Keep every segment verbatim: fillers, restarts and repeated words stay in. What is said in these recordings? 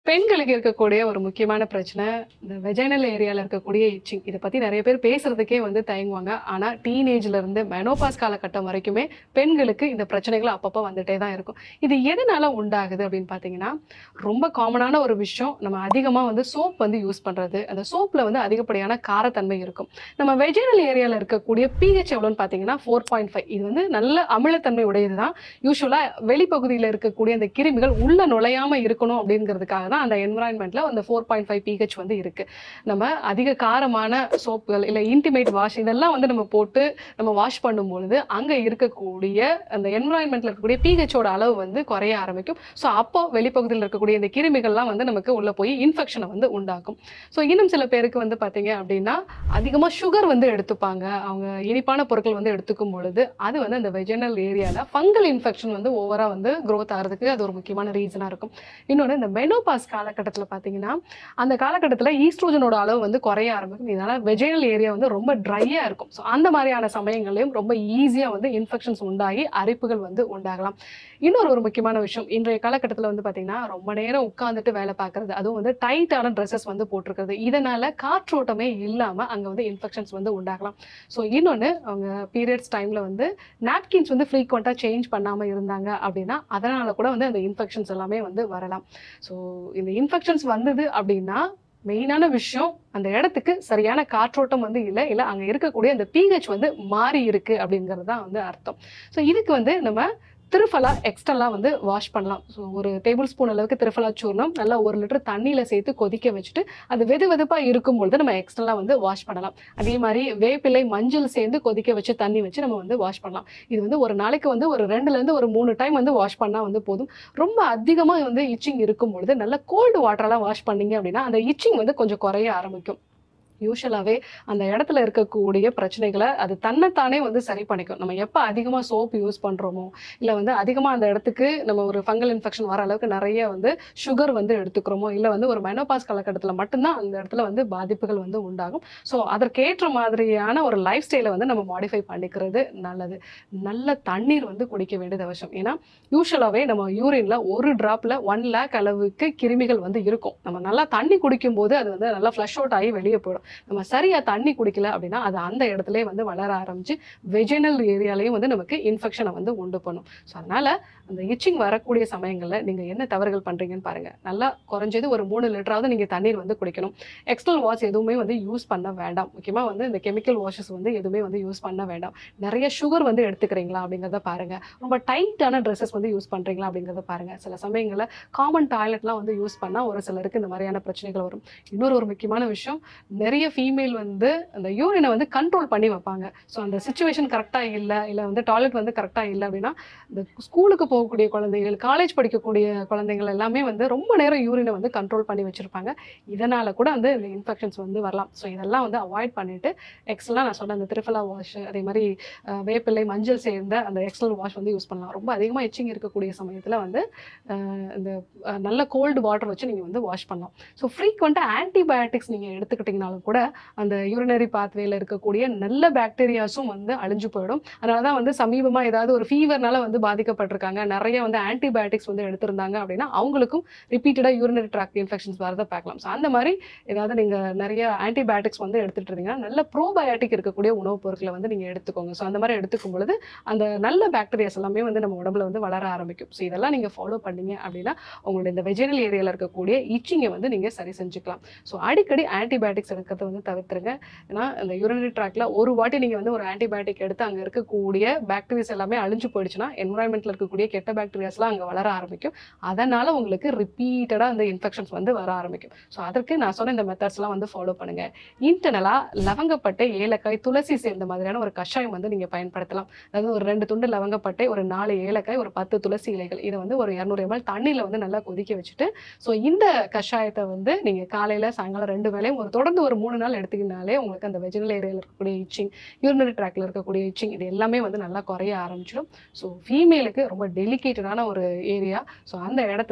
பெண்களுக்கு இருக்கக்கூடிய ஒரு முக்கியமான பிரச்சனை இந்த வெஜைனல் ஏரியால இருக்கக்கூடிய இச்சிங். இதை பத்தி நிறைய பேர் பேசுறதுக்கே வந்து தயங்குவாங்க. ஆனா டீனேஜ்ல இருந்து மெனோபாஸ் காலகட்டம் வரைக்குமே பெண்களுக்கு இந்த பிரச்சனைகள் அப்பப்போ வந்துட்டே தான் இருக்கும். இது எதனால உண்டாகுது அப்படின்னு பார்த்தீங்கன்னா, ரொம்ப காமனான ஒரு விஷயம். நம்ம அதிகமா வந்து சோப் வந்து யூஸ் பண்றது. அந்த சோப்ல வந்து அதிகப்படியான காரத்தன்மை இருக்கும். நம்ம வெஜைனல் ஏரியால இருக்கக்கூடிய பிஹெச் எவ்வளோன்னு பார்த்தீங்கன்னா ஃபோர் பாயிண்ட் ஃபைவ். இது வந்து நல்ல அமிலத்தன்மை உடையது தான். யூஸ்வலா வெளிப்பகுதியில் இருக்கக்கூடிய அந்த கிருமிகள் உள்ள நுழையாம இருக்கணும் அப்படிங்கிறதுக்காக தான் அந்த என்விரான்மெண்ட்ல அந்த ஃபோர் பாயிண்ட் ஃபைவ் பிஹெச் வந்து இருக்கு. நம்ம அதிக காரமான சோப்புகள் இல்லை இன்டிமேட் வாஷ் இதெல்லாம் வந்து நம்ம போட்டு நம்ம வாஷ் பண்ணும்பொழுது அங்கே இருக்கக்கூடிய அந்த என்விரான்மெண்ட்ல இருக்கக்கூடிய பிஹெச்சோட அளவு வந்து குறைய ஆரம்பிக்கும். ஸோ அப்போ வெளிப்பகுதியில் இருக்கக்கூடிய இந்த கிருமிகள்லாம் வந்து நமக்கு உள்ள போய் இன்ஃபெக்ஷனை வந்து உண்டாக்கும். ஸோ இன்னும் சில பேருக்கு வந்து பார்த்தீங்க அப்படின்னா அதிகமாக சுகர் வந்து எடுத்துப்பாங்க. அவங்க இனிப்பான பொருட்கள் வந்து எடுத்துக்கும் பொழுது அது வந்து அந்த வெஜினல் ஏரியாவில் ஃபங்கல் இன்ஃபெக்ஷன் வந்து ஓவராக வந்து க்ரோத் ஆகிறதுக்கு அது ஒரு முக்கியமான ரீசனாக இருக்கும். இன்னொன்று இந்த மெனோபாஸ் காலகட்டத்தில் பார்த்தீங்கன்னா அந்த காலகட்டத்தில் ஈஸ்ட்ரோஜனோட அளவு வந்து குறைய ஆரம்பிக்கும். இதனால் வெஜைனல் ஏரியா வந்து ரொம்ப ட்ரையாக இருக்கும். ஸோ அந்த மாதிரியான சமயங்களையும் ரொம்ப ஈஸியாக வந்து இன்ஃபெக்ஷன்ஸ் உண்டாகி அரிப்புகள் வந்து உண்டாகலாம். இன்னொரு ஒரு முக்கியமான விஷயம், இன்றைய காலகட்டத்தில் வந்து பார்த்தீங்கன்னா ரொம்ப நேரம் உட்காந்துட்டு வேலை பார்க்கறது, அதுவும் வந்து டைட்டான ட்ரெஸ்ஸஸ் வந்து போட்டிருக்கிறது, இதனால காற்றோட்டமே இல்லாமல் அங்கே வந்து இன்ஃபெக்ஷன்ஸ் வந்து உண்டாகலாம். ஸோ இன்னொன்று அவங்க பீரியட்ஸ் டைமில் வந்து நாப்கின்ஸ் வந்து ஃப்ரீக்வெண்ட்டாக சேஞ்ச் பண்ணாமல் இருந்தாங்க அப்படின்னா அதனால கூட வந்து அந்த இன்ஃபெக்ஷன்ஸ் எல்லாமே வந்து வரலாம். ஸோ இந்த இன்ஃபெக்ஷன்ஸ் வந்தது அப்படின்னா மெயினான விஷயம் அந்த இடத்துக்கு சரியான காற்றோட்டம் வந்து இல்லை, இல்லை அங்கே இருக்கக்கூடிய அந்த பிஹெச் வந்து மாறி இருக்கு அப்படிங்கிறது தான் வந்து அர்த்தம். ஸோ இதுக்கு வந்து நம்ம திருஃபலா எக்ஸ்ட்ரலா வந்து வாஷ் பண்ணலாம். ஸோ ஒரு டேபிள் ஸ்பூன் அளவுக்கு திருஃபலா சூர்ணம் நல்லா ஒரு லிட்டர் தண்ணியில் சேர்த்து கொதிக்க வச்சுட்டு அது வெது வெதுப்பாக இருக்கும்பொழுது நம்ம எக்ஸ்ட்ரலா வந்து வாஷ் பண்ணலாம். அதே மாதிரி வேப்பிலை மஞ்சள் சேர்ந்து கொதிக்க வச்சு தண்ணி வச்சு நம்ம வந்து வாஷ் பண்ணலாம். இது வந்து ஒரு நாளைக்கு வந்து ஒரு ரெண்டுலேருந்து ஒரு மூணு டைம் வந்து வாஷ் பண்ணால் வந்து போதும். ரொம்ப அதிகமாக வந்து இச்சிங் இருக்கும்பொழுது நல்லா கோல்டு வாட்டரெல்லாம் வாஷ் பண்ணீங்க அப்படின்னா அந்த இச்சிங் வந்து கொஞ்சம் குறைய ஆரம்பிக்கும். யூஸ்வலாகவே அந்த இடத்துல இருக்கக்கூடிய பிரச்சனைகளை அது தன்னைத்தானே வந்து சரி பண்ணிக்கும். நம்ம எப்போ அதிகமாக சோப்பு யூஸ் பண்ணுறோமோ இல்லை வந்து அதிகமாக அந்த இடத்துக்கு நம்ம ஒரு ஃபங்கல் இன்ஃபெக்ஷன் வர அளவுக்கு நிறைய வந்து சுகர் வந்து எடுத்துக்கிறோமோ இல்லை வந்து ஒரு மெனோபாஸ் காலகட்டத்தில் மட்டும்தான் அந்த இடத்துல வந்து பாதிப்புகள் வந்து உண்டாகும். ஸோ அதற்கேற்ற மாதிரியான ஒரு லைஃப் ஸ்டைலை வந்து நம்ம மாடிஃபை பண்ணிக்கிறது நல்லது. நல்ல தண்ணீர் வந்து குடிக்க வேண்டியது அவசியம். ஏன்னா யூஸ்வலாகவே நம்ம யூரின்ல ஒரு டிராப்ல ஒன் லேக் அளவுக்கு கிருமிகள் வந்து இருக்கும். நம்ம நல்லா தண்ணி குடிக்கும் போது அது வந்து நல்லா ஃப்ளஷ் அவுட் ஆகி வெளியே போயிடும். நம்ம சரியா தண்ணி குடிக்கல அப்படின்னா அது அந்த இடத்துல வந்து வளர ஆரம்பிச்சு வெஜினல் ஏரியாலையும் வந்து நமக்கு இன்ஃபெக்ஷனை வந்து உண்டு பண்ணும். ஸோ அதனால அந்த இச்சிங் வரக்கூடிய சமயங்களில் நீங்க என்ன தவறுகள் பண்றீங்கன்னு பாருங்க. நல்லா குறைஞ்சது ஒரு மூணு லிட்டராவது நீங்க தண்ணீர் வந்து குடிக்கணும். எக்ஸ்டர்னல் வாஷ் எதுவுமே வந்து யூஸ் பண்ண வேண்டாம். முக்கியமா வந்து இந்த கெமிக்கல் வாஷஸ் வந்து எதுவுமே வந்து யூஸ் பண்ண வேண்டாம். நிறைய சுகர் வந்து எடுத்துக்கிறீங்களா அப்படிங்கிறத பாருங்க. ரொம்ப டைட்டான ட்ரெஸ்ஸஸ் வந்து யூஸ் பண்றீங்களா அப்படிங்கிறத பாருங்க. சில சமயங்களில் காமன் டாய்லெட்லாம் வந்து யூஸ் பண்ணா ஒரு சிலருக்கு இந்த மாதிரியான பிரச்சனைகள் வரும். இன்னொரு ஒரு முக்கியமான விஷயம், நிறைய ஃபீமேல் வந்து அந்த யூரினை வந்து கண்ட்ரோல் பண்ணி வைப்பாங்க. ஸோ அந்த சுச்சுவேஷன் கரெக்டாக இல்லை இல்லை வந்து டாய்லெட் வந்து கரெக்டாக இல்லை அப்படின்னா இந்த ஸ்கூலுக்கு போகக்கூடிய குழந்தைகள் காலேஜ் படிக்கக்கூடிய குழந்தைகள் எல்லாமே வந்து ரொம்ப நேரம் யூரினை வந்து கண்ட்ரோல் பண்ணி வச்சுருப்பாங்க. இதனால் கூட வந்து இந்த இன்ஃபெக்ஷன்ஸ் வந்து வரலாம். ஸோ இதெல்லாம் வந்து அவாய்ட் பண்ணிவிட்டு எக்ஸ்ட்ரா நான் சொன்ன அந்த திரிஃபலா வாஷ் அதே மாதிரி வேப்பிலை மஞ்சள் சேர்ந்த அந்த எக்ஸ்டர்னல் வாஷ் வந்து யூஸ் பண்ணலாம். ரொம்ப அதிகமாக எச்சிங் இருக்கக்கூடிய சமயத்தில் வந்து இந்த நல்ல கோல்டு வாட்டர் வச்சு நீங்கள் வந்து வாஷ் பண்ணலாம். ஸோ ஃப்ரீக்வெண்ட்டாக ஆன்டிபயோட்டிக்ஸ் நீங்கள் எடுத்துக்கிட்டிங்கனாலும் கூட அந்த யூரினரி பாத்வேல இருக்கக்கூடிய நல்ல பாக்டீரியாஸும் வந்து அழிஞ்சு போயிடும். அதனால தான் வந்து சமீபமாக ஏதாவது ஒரு ஃபீவர்னால வந்து பாதிக்கப்பட்டிருக்காங்க, நிறைய வந்து ஆன்டிபயோட்டிக்ஸ் வந்து எடுத்திருந்தாங்க அப்படின்னா அவங்களுக்கும் ரிப்பீட்டடாக யூரினரி ட்ராக்ட் இன்ஃபெக்ஷன்ஸ் வரதை பார்க்கலாம். ஸோ அந்த மாதிரி ஏதாவது நீங்கள் நிறைய ஆன்டிபயோட்டிக்ஸ் வந்து எடுத்துகிட்டு இருந்தீங்கன்னா நல்ல ப்ரோபயோட்டிக் இருக்கக்கூடிய உணவுப் பொருட்களை வந்து நீங்கள் எடுத்துக்கோங்க. ஸோ அந்த மாதிரி எடுத்துக்கும் பொழுது அந்த நல்ல பாக்டீரியாஸ் எல்லாமே வந்து நம்ம உடம்புல வந்து வளர ஆரம்பிக்கும். ஸோ இதெல்லாம் நீங்கள் ஃபாலோ பண்ணீங்க அப்படின்னா உங்களுடைய இந்த வெஜினல் ஏரியாவில் இருக்கக்கூடிய இச்சிங்கை வந்து நீங்கள் சரி செஞ்சுக்கலாம். ஸோ அடிக்கடி ஆன்டிபயோட்டிக்ஸ் எடுக்கிறத வந்து தவிர்த்துருங்க. ஏன்னா இந்த யூரினரி ட்ராக்ல ஒரு வாட்டி நீங்கள் வந்து ஒரு ஆன்டிபயோட்டிக் எடுத்து அங்கே இருக்கக்கூடிய பாக்டீரியாஸ் எல்லாமே அழிஞ்சு போயிடுச்சுன்னா என்வரான்மெண்ட்டில் இருக்கக்கூடிய கெட்ட பாக்டீரியாஸ்லாம் அங்கே வளர ஆரம்பிக்கும். அதனால் உங்களுக்கு ரிப்பீட்டடாக அந்த இன்ஃபெக்ஷன்ஸ் வந்து வர ஆரம்பிக்கும். ஸோ அதற்கு நான் சொன்ன இந்த மெத்தட்ஸ்லாம் வந்து ஃபாலோ பண்ணுங்கள். இன்டர்னலாக லவங்கப்பட்டை ஏலக்காய் துளசி சேர்ந்த மாதிரியான ஒரு கஷாயம் வந்து நீங்கள் பயன்படுத்தலாம். அதாவது ஒரு ரெண்டு துண்டு லவங்கப்பட்டை ஒரு நாலு ஏலக்காய் ஒரு பத்து துளசி இலைகள் இதை வந்து ஒரு இரநூறு எம்எல் தண்ணியில் வந்து நல்லா கொதிக்க வச்சுட்டு ஸோ இந்த கஷாயத்தை வந்து நீங்கள் காலையில் சாயங்காலம் ரெண்டு வேளையும் ஒரு தொடர்ந்து ஒரு மூணு நாள் எடுத்துக்கினாலே உங்களுக்கு அந்த வெஜினல் ஏரியாவில் இருக்கக்கூடிய இச்சிங் யூரினரி ட்ராக்ல இருக்கக்கூடிய இச்சிங் இது எல்லாமே வந்து நல்லா குறைய ஆரம்பிச்சிடும். ஸோ ஃபீமேலுக்கு ரொம்ப டெலிகேட்டடான ஒரு ஏரியா. ஸோ அந்த இடத்துல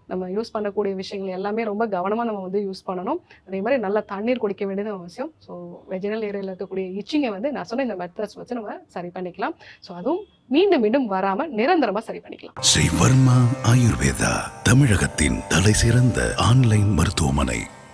நம்ம யூஸ் பண்ணக்கூடிய விஷயங்கள் எல்லாமே ரொம்ப கவனமாக நம்ம வந்து யூஸ் பண்ணணும். அதே மாதிரி நல்லா தண்ணீர் குடிக்க வேண்டியது அவசியம். ஸோ வெஜினல் ஏரியாவில் இருக்கக்கூடிய இச்சிங்கை வந்து நான் சொன்ன இந்த மெத்தட்ஸ் வச்சு நம்ம சரி பண்ணிக்கலாம். ஸோ அதுவும் மீண்டும் மீண்டும் வராமல் நிரந்தரமாக சரி பண்ணிக்கலாம். ஸ்ரீ வர்மா ஆயுர்வேதா தமிழகத்தின் தலை சிறந்த ஆன்லைன் மருத்துவமனை.